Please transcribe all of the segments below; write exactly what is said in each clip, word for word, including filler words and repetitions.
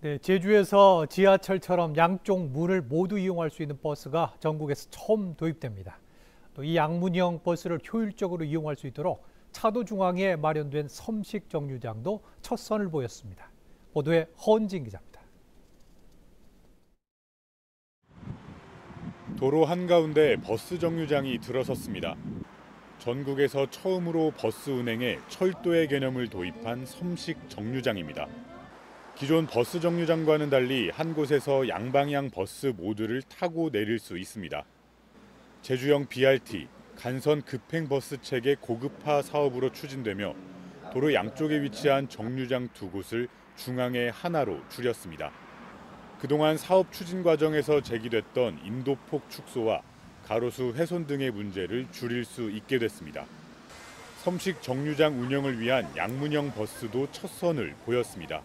네, 제주에서 지하철처럼 양쪽 문을 모두 이용할 수 있는 버스가 전국에서 처음 도입됩니다. 또 이 양문형 버스를 효율적으로 이용할 수 있도록 차도 중앙에 마련된 섬식 정류장도 첫 선을 보였습니다. 보도에 허은진 기자입니다. 도로 한가운데 버스 정류장이 들어섰습니다. 전국에서 처음으로 버스 운행에 철도의 개념을 도입한 섬식 정류장입니다. 기존 버스 정류장과는 달리 한 곳에서 양방향 버스 모두를 타고 내릴 수 있습니다. 제주형 비알티, 간선 급행버스 체계 고급화 사업으로 추진되며 도로 양쪽에 위치한 정류장 두 곳을 중앙에 하나로 줄였습니다. 그동안 사업 추진 과정에서 제기됐던 인도폭 축소와 가로수 훼손 등의 문제를 줄일 수 있게 됐습니다. 섬식 정류장 운영을 위한 양문형 버스도 첫 선을 보였습니다.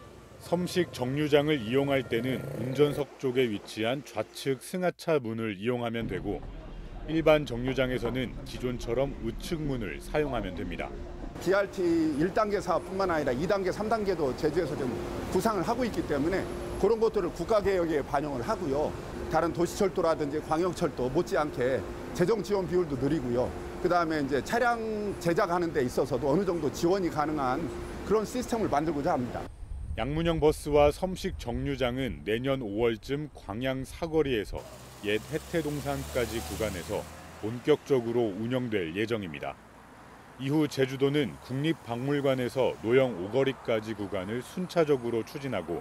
섬식 정류장을 이용할 때는 운전석 쪽에 위치한 좌측 승하차 문을 이용하면 되고 일반 정류장에서는 기존처럼 우측 문을 사용하면 됩니다. 비알티 일 단계 사업뿐만 아니라 이 단계, 삼 단계도 제주에서 좀 구상을 하고 있기 때문에 그런 것들을 국가개혁에 반영을 하고요. 다른 도시철도라든지 광역철도 못지않게 재정 지원 비율도 느리고요. 그다음에 이제 차량 제작하는 데 있어서도 어느 정도 지원이 가능한 그런 시스템을 만들고자 합니다. 양문형 버스와 섬식 정류장은 내년 오월쯤 광양 사거리에서 옛 해태동산까지 구간에서 본격적으로 운영될 예정입니다. 이후 제주도는 국립박물관에서 노영 오거리까지 구간을 순차적으로 추진하고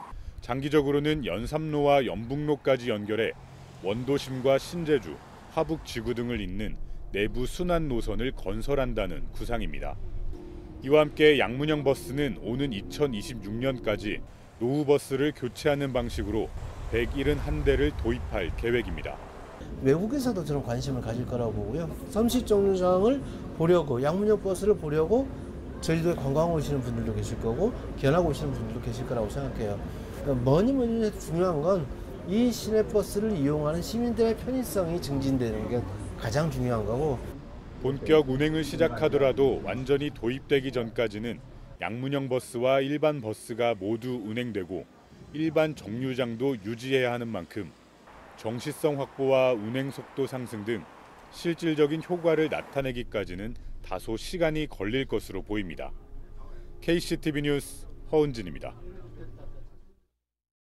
장기적으로는 연삼로와 연북로까지 연결해 원도심과 신제주, 화북지구 등을 잇는 내부 순환 노선을 건설한다는 구상입니다. 이와 함께 양문형 버스는 오는 이천이십육 년까지 노후버스를 교체하는 방식으로 백칠십일 대를 도입할 계획입니다. 외국에서도 저는 관심을 가질 거라고 보고요. 섬식 정류장을 보려고 양문형 버스를 보려고 제주도에 관광 오시는 분들도 계실 거고 견학 오시는 분들도 계실 거라고 생각해요. 뭐니 뭐니 해도 중요한 건 이 시내버스를 이용하는 시민들의 편의성이 증진되는 게 가장 중요한 거고 본격 운행을 시작하더라도 완전히 도입되기 전까지는 양문형 버스와 일반 버스가 모두 운행되고 일반 정류장도 유지해야 하는 만큼 정시성 확보와 운행 속도 상승 등 실질적인 효과를 나타내기까지는 다소 시간이 걸릴 것으로 보입니다. 케이씨티비 뉴스 허은진입니다.